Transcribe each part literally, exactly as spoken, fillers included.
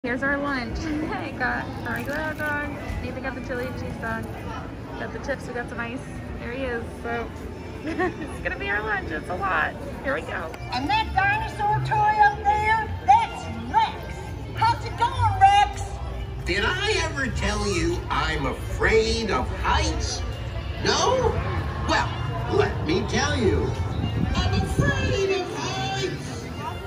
Here's our lunch. I got the regular hot dog. Nathan got the chili cheese dog. Got the chips. We got some ice. There he is. So it's gonna be our lunch. It's a lot. Here we go. And that dinosaur toy up there, that's Rex. How's it going, Rex? Did I ever tell you I'm afraid of heights? No? Well, let me tell you. I'm afraid of heights.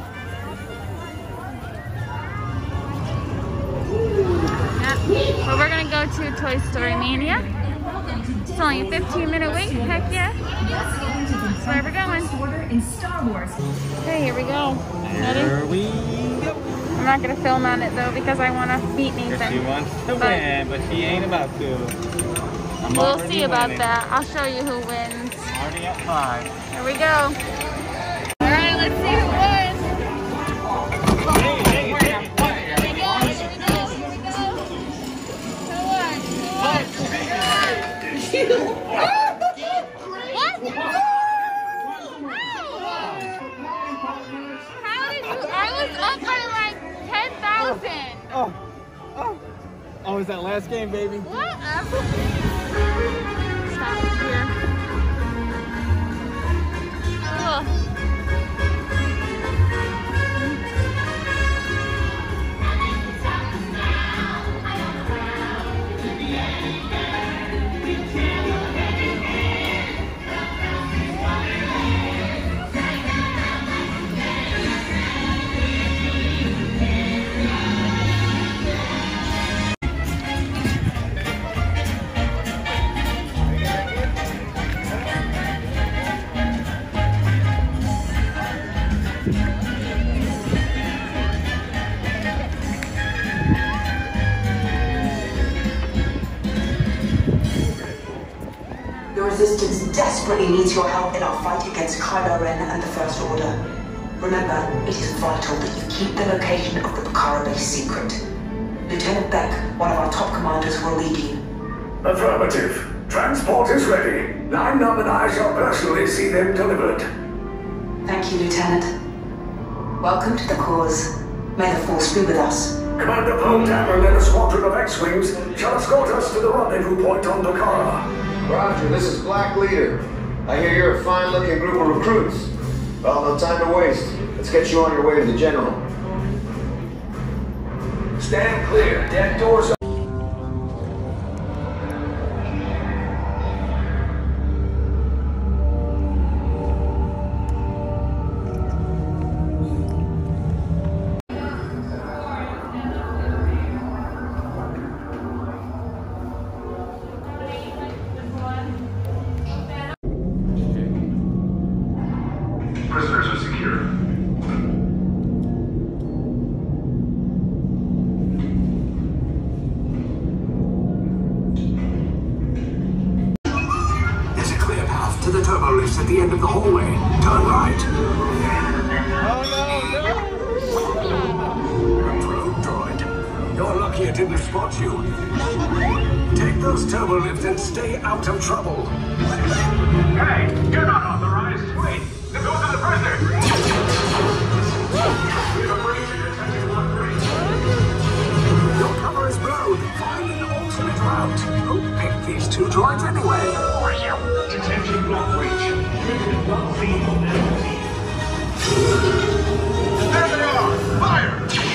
Yeah. Well, we're gonna go to Toy Story Mania. It's only a fifteen minute wait. Heck yeah. That's where we're going. Okay, here we go. Ready? Here we go. I'm not gonna film on it though because I want to beat Nathan. She wants to but win, but she ain't about to. I'm we'll see about winning. that. I'll show you who wins. I'm already at five. Here we go. All right, let's see who wins. Hey, hey, hey, hey. Here we go. Here we go. Here we go. Who won? Who won? What? How did you? I was up by like ten thousand. Oh, oh, oh! Is that last game, baby? What? Stop here. Ugh. The Resistance desperately needs your help in our fight against Kylo Ren and the First Order. Remember, it is vital that you keep the location of the Bakara base secret. Lieutenant Beck, one of our top commanders, will lead you. Affirmative. Transport is ready. Line Num and I shall personally see them delivered. Thank you, Lieutenant. Welcome to the cause. May the Force be with us. Commander Poledammer and a squadron of X-Wings shall escort us to the rendezvous point on Bakara. Roger, this is Black Leader. I hear you're a fine-looking group of recruits. Well, no time to waste. Let's get you on your way to the General. Stand clear. Deck doors are... Prisoners are secure. There's a clear path to the turbo lifts at the end of the hallway. Turn right. Road droid. You're lucky it didn't spot you. Take those turbo lifts and stay out of trouble. Hey, you're not authorized. Wait, those are the prisoners. We have a breach in detention one three. Your cover is blown. Find an alternate route. Who picked these two droids anyway? Detention block breach. Limited block feed on empty. There they are! Fire!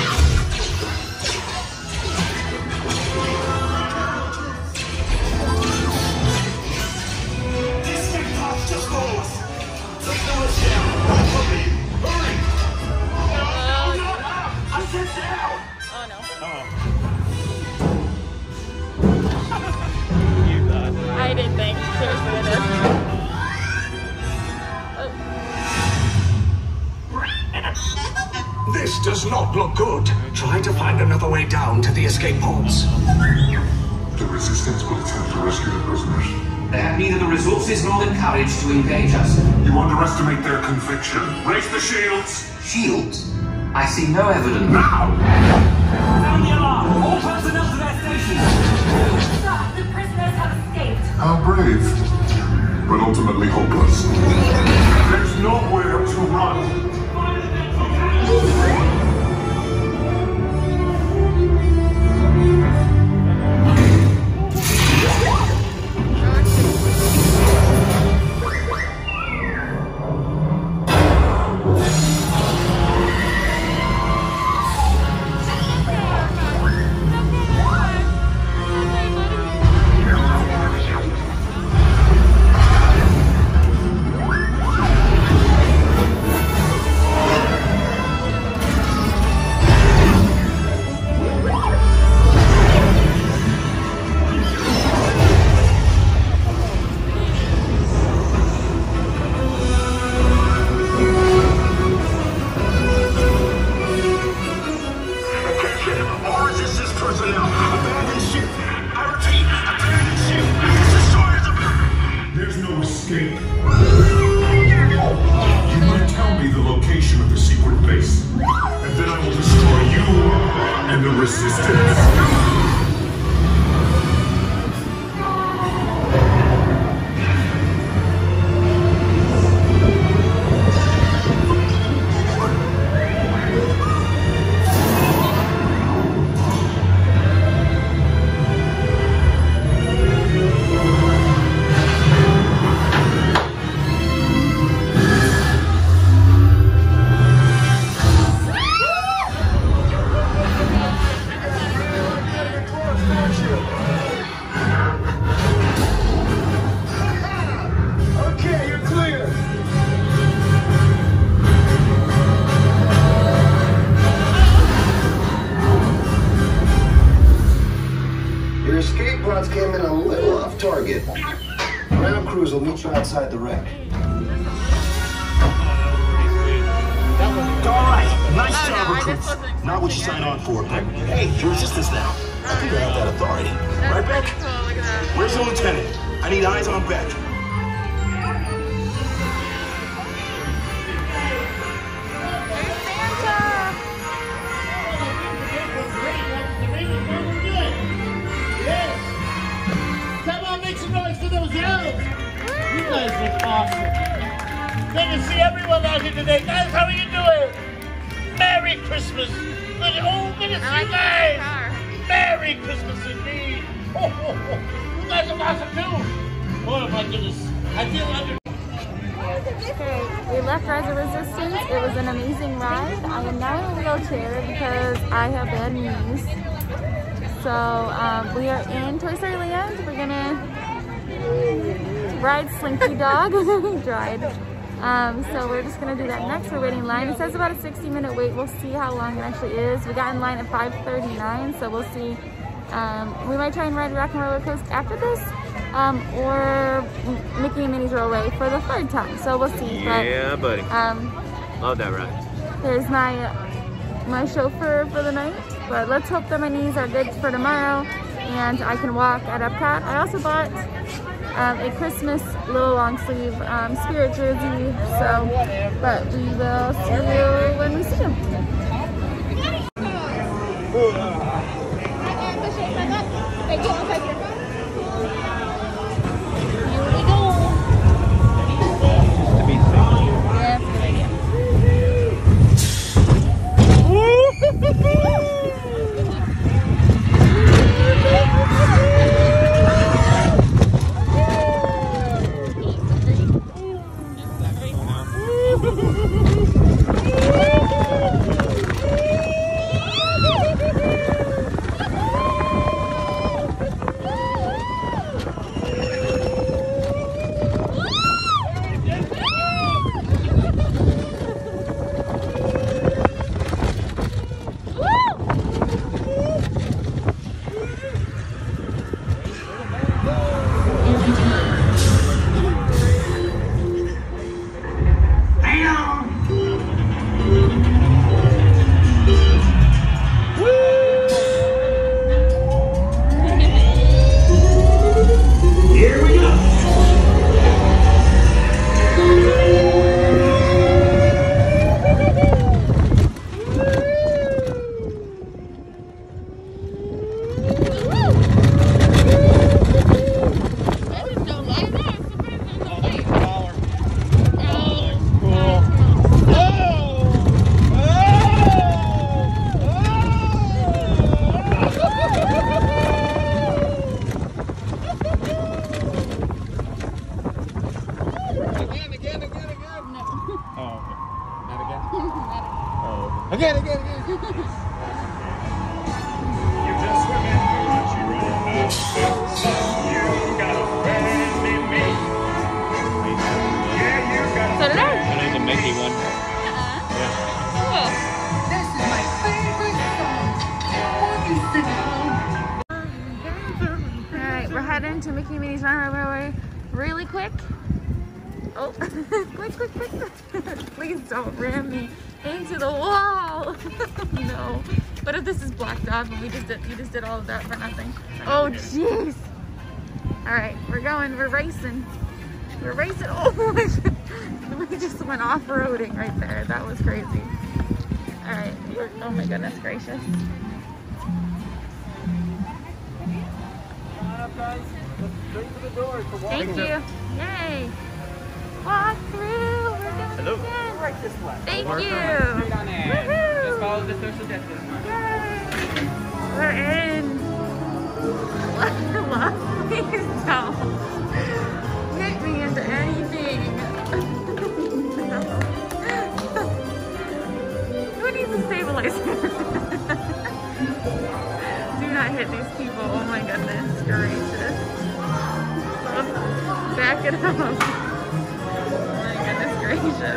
I didn't think. Seriously, it is. Oh. This does not look good. Try to find another way down to the escape pods. The Resistance will attempt to rescue the prisoners. They have neither the resources nor the courage to engage us. You underestimate their conviction. Raise the shields! Shields? I see no evidence. Now! Sound the alarm! All personnel to their stations! Sir, the prisoners have escaped. How brave, but ultimately hopeless. There's nowhere to run. resistance personnel, abandon ship. I repeat, abandon ship. Destroyers abandoned. There's no escape. You might tell me the location of the secret base, and then I will destroy you and the resistance. Came in a little off target. Ground crews will meet you outside the wreck. All right, nice oh, job, no, recruits. Not what you signed on for, but hey, you're resistance now. I think I have that authority. That's right, Beck? Cool. Look at that. Where's the lieutenant? I need eyes on Beck. You guys look awesome. Good to see everyone out here today. Guys, how are you doing? Merry Christmas. Good, oh, good to see you guys. Merry Christmas indeed. Oh, oh, oh. You guys are awesome too. Oh my goodness. I feel under. Okay, we left Rise of Resistance. It was an amazing ride. I am now in a wheelchair because I have bad knees. So um, we are in Toy Story Land. We're gonna ride Slinky Dog. Dried. Um, so we're just gonna do that next. We're waiting in line. It says about a sixty minute wait. We'll see how long it actually is. We got in line at five thirty-nine, so we'll see. Um, we might try and ride Rock and Roller Coaster after this, um, or Mickey and Minnie's Runaway for the third time. So we'll see. Yeah, but, buddy. Um, Love that ride. There's my uh, my chauffeur for the night. But let's hope that my knees are good for tomorrow and I can walk at Epcot. I also bought um, a Christmas little long sleeve um, Spirit jersey. So, but we will see you when we see him. Again, again, again. You just remember what you wrote about. You got a friend in me. Yeah, you got a So did I. I need the Mickey one. Uh-uh. Yeah. Cool. This is my favorite song. Alright, we're heading to Mickey and Minnie's Runaway really quick. Oh, quick, quick, quick. Please don't ram me into the wall. No. What if this is blocked off and we just did, you just did all of that for nothing? Oh, jeez. All right, we're going, we're racing. We're racing. Oh my God. We just went off-roading right there. That was crazy. All right, we're, oh my goodness gracious. Thank you. Yay. Walk through. We're doing Hello. it again. Right this way. Thank We're you. straight on in. Woohoo. Just follow the social distance. Yay. We're in. Love, please don't hit me into anything. Who needs a stabilizer? Do not hit these people. Oh my goodness gracious. Back it up. Oh my goodness gracious.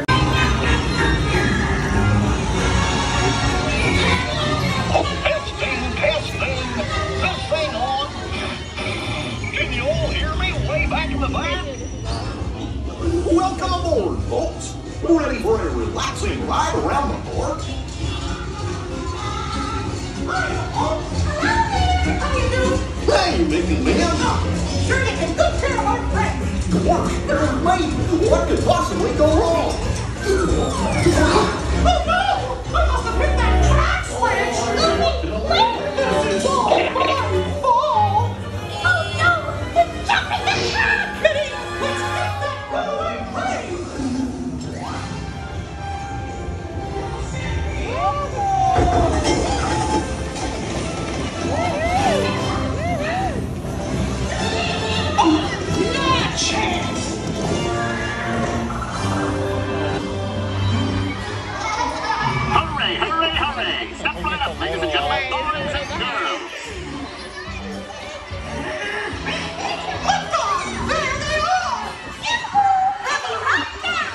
Testing, testing. This thing on. Can you all hear me way back in the van? Welcome aboard, folks. Ready for a relaxing ride around the port? Hey, Mickey man. Sure taking good care of our friends. Work. Wait, what could possibly go wrong? Oh no! I must have hit that track switch! Wait, this is all my fault! Oh no! It's jumping the track! Minnie, let's get that runaway train! Not a chance. Hooray, hooray, hooray! Step right up, ladies and gentlemen, boys and girls. Liftoff! There they are! Yahoo! Ready right now!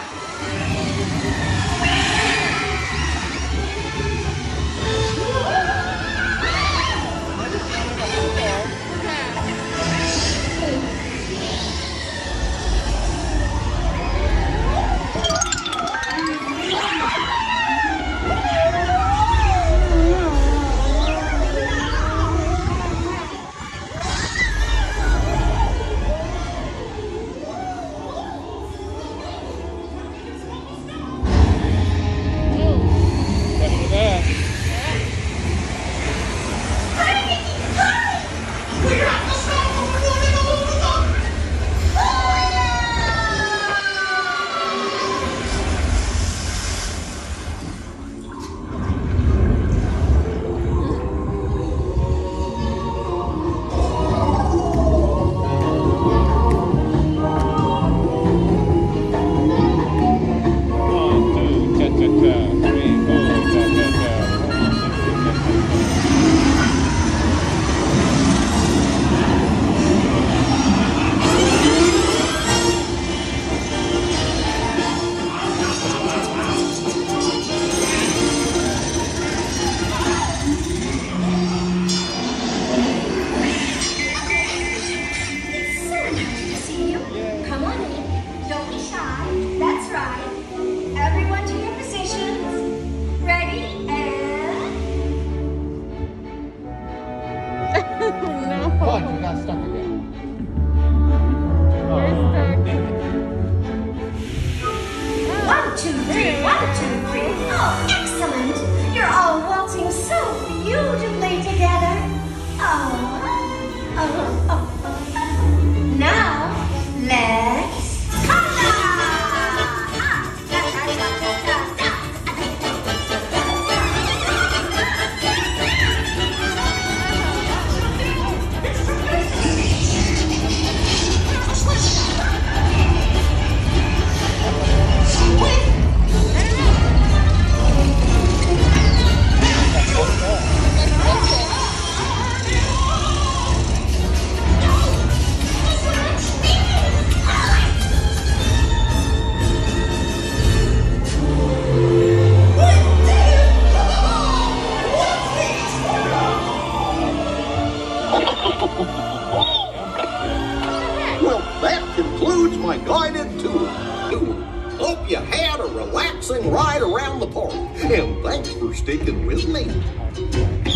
Hope you had a relaxing ride around the park, and thanks for sticking with me.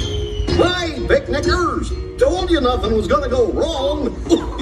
first. Told you nothing was gonna go wrong.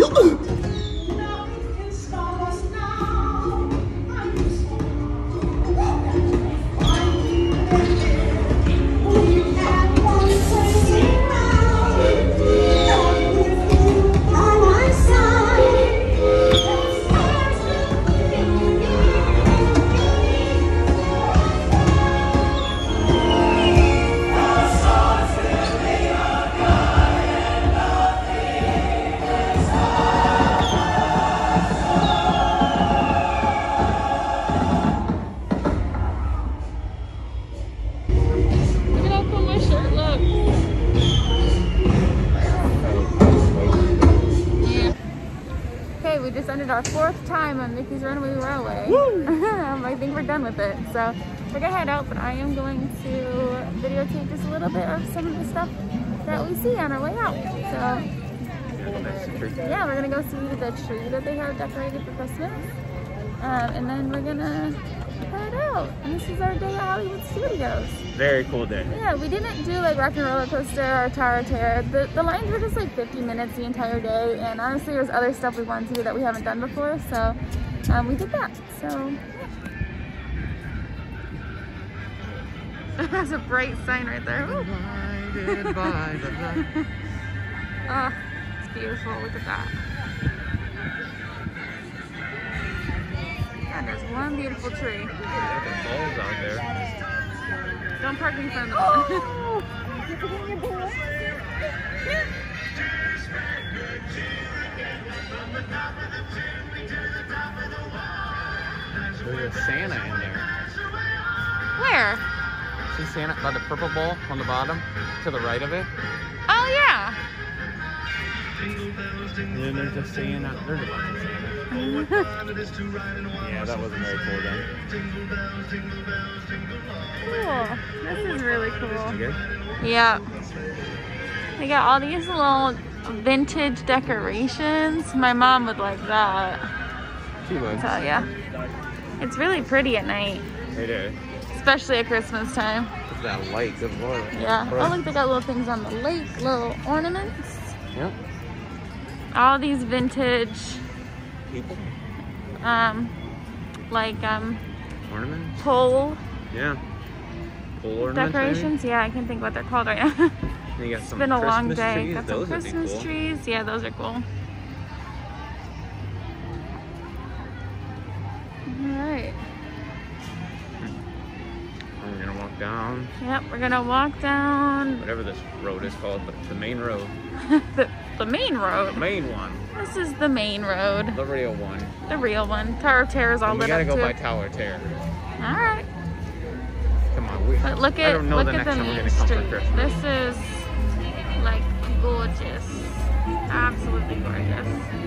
Our fourth time on Mickey's Runaway Railway. I think we're done with it. So we're gonna head out, but I am going to videotape just a little bit of some of the stuff that we see on our way out. So yeah, we're gonna go see the tree that they have decorated for Christmas. Um, and then we're gonna head out. And this is our day at Hollywood Studios. Very cool day. Yeah, we didn't do like Rock and Roller Coaster or Tower of Terror. The, the lines were just like fifty minutes the entire day, and honestly there's other stuff we wanted to do that we haven't done before, so um, we did that. So yeah. That's a bright sign right there. Blinded by the light. Oh, it's beautiful. Look at that. And there's one beautiful tree. Yeah, the balls out there. Don't park in front of the ball. Oh. There's a Santa in there. Where? See Santa by the purple ball on the bottom to the right of it? Oh yeah. And then there's a Santa. There's a bunch of Santas. Yeah, that wasn't very cool then. Cool. This is really cool. You good? Yeah. They got all these little vintage decorations. My mom would like that. She would. I tell ya. It's really pretty at night. It is. Especially at Christmas time. Look at that light. Good lord. Yeah. Oh look, they got little things on the lake, little ornaments. Yep. All these vintage people. Um like um ornaments. Pole. Yeah. Pole ornaments. Decorations. Maybe? Yeah, I can't think what they're called right now. You got it's some been a Christmas long day. Trees. Got those some Christmas cool. trees. Yeah, those are cool. Alright. We're gonna walk down. Yep, we're gonna walk down. Whatever this road is called, but the main road. the, the main road? The main one. This is the main road. The real one. The real one. Tower of Terror is all lit up We gotta go too. by Tower of Terror. Alright. Come on. We, but look at, I don't know look the at next the time we're main gonna come street. for Christmas. This is like gorgeous. Absolutely gorgeous.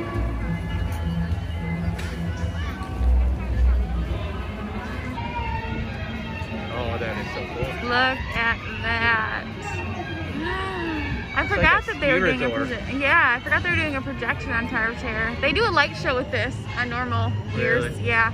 Oh, that is so cool. Look at that. I forgot like that they were doing a resort. proje- yeah, I forgot they were doing a projection on Tower of Terror. They do a light show with this on normal years. Really? Yeah.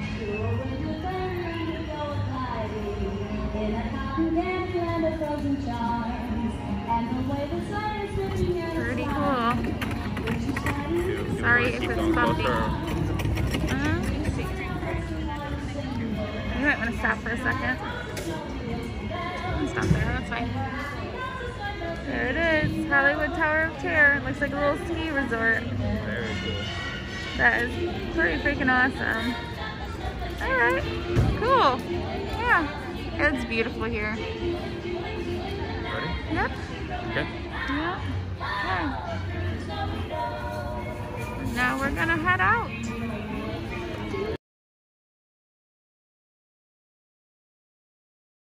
Pretty cool. Do, do Sorry we if keep it's going bumpy. closer, or- Uh, let's see. You might want to stop for a second. You can stop there, that's fine. There it is, Hollywood Tower of Terror. It looks like a little ski resort. Very cool. That is pretty freaking awesome. Alright, cool. Yeah, it's beautiful here. Ready? Yep. Okay. Yep. Okay. Now we're gonna head out.